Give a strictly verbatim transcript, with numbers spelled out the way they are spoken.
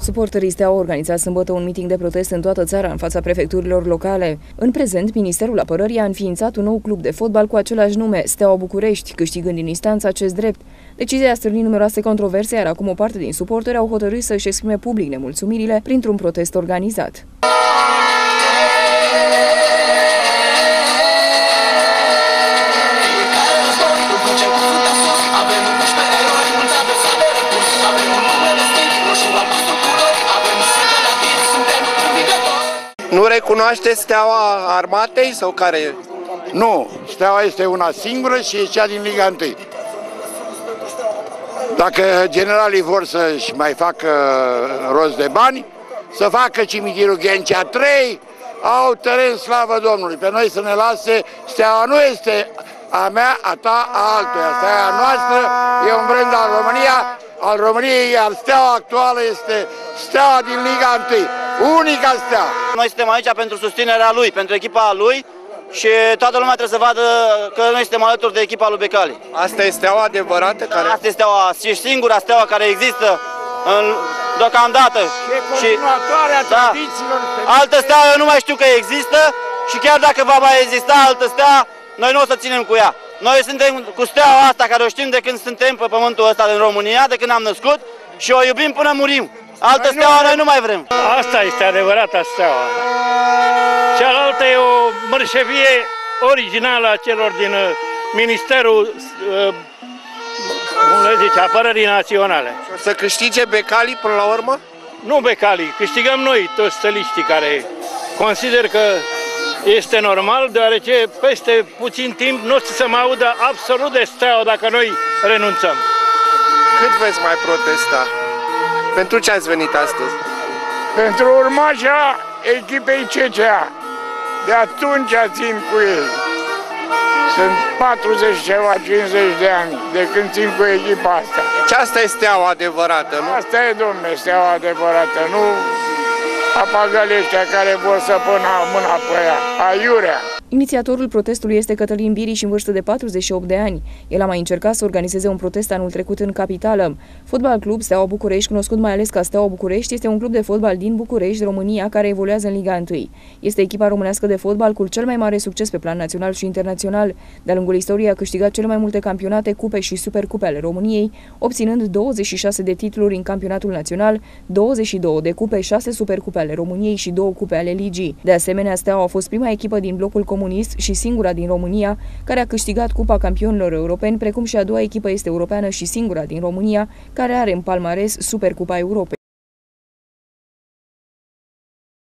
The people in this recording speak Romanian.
Suporterii Steaua au organizat sâmbătă un miting de protest în toată țara, în fața prefecturilor locale. În prezent, Ministerul Apărării a înființat un nou club de fotbal cu același nume, Steaua București, câștigând din instanță acest drept. Decizia a stârnit numeroase controverse, iar acum o parte din suporteri au hotărât să-și exprime public nemulțumirile printr-un protest organizat. Nu recunoaște Steaua Armatei sau care e? Nu, Steaua este una singură și e cea din Liga unu. Dacă generalii vor să-și mai facă rost de bani, să facă cimitirul Ghencea trei, au teren, slavă Domnului. Pe noi să ne lase, Steaua nu este a mea, a ta, a altuia. Steaua noastră e un brand al România, al României, iar Steaua actuală este Steaua din Liga unu, unica Steaua. Noi suntem aici pentru susținerea lui, pentru echipa lui și toată lumea trebuie să vadă că noi suntem alături de echipa lui Becali. Asta e Steaua adevărată? Care... Asta e Steaua, și singura Steaua care există în, deocamdată. Și continuatoarea da, tradițiilor. altă Steaua eu nu mai știu că există și chiar dacă va mai exista altă Steaua, noi nu o să ținem cu ea. Noi suntem cu Steaua asta care o știm de când suntem pe pământul ăsta din România, de când am născut și o iubim până murim. Altă noi Steaua nu... noi nu mai vrem. Asta este adevărata Steaua. Cealaltă e o mărșăvie originală a celor din Ministerul cum le zice, Apărării Naționale. O să câștige Becali până la urmă? Nu Becali, câștigăm noi, toți stăliștii, care consider că este normal, deoarece peste puțin timp nu o să se mai audă absolut de Steaua dacă noi renunțăm. Cât veți mai protesta? Pentru ce ați venit astăzi? Pentru urmașa echipei C C A. De atunci țin cu ei. Sunt patruzeci ceva, cincizeci de ani de când țin cu echipa asta. Deci asta e Steaua adevărată, nu? Asta e, domne, Steaua adevărată, nu apagăle ăștia care vor să pună mâna pe ea, aiurea. Inițiatorul protestului este Cătălin Biriș, în vârstă de patruzeci și opt de ani. El a mai încercat să organizeze un protest anul trecut în capitală. Fotbal Club Steaua București, cunoscut mai ales ca Steaua București, este un club de fotbal din București, România, care evoluează în Liga unu. Este echipa românească de fotbal cu cel mai mare succes pe plan național și internațional. De-a lungul istoriei a câștigat cele mai multe campionate, cupe și supercupe ale României, obținând douăzeci și șase de titluri în campionatul național, douăzeci și două de cupe, șase supercupe ale României și două cupe ale ligii. De asemenea, Steaua a fost prima echipă din blocul comunist și singura din România care a câștigat Cupa Campionilor Europeni, precum și a doua echipă este europeană și singura din România care are în palmares Supercupa Europei.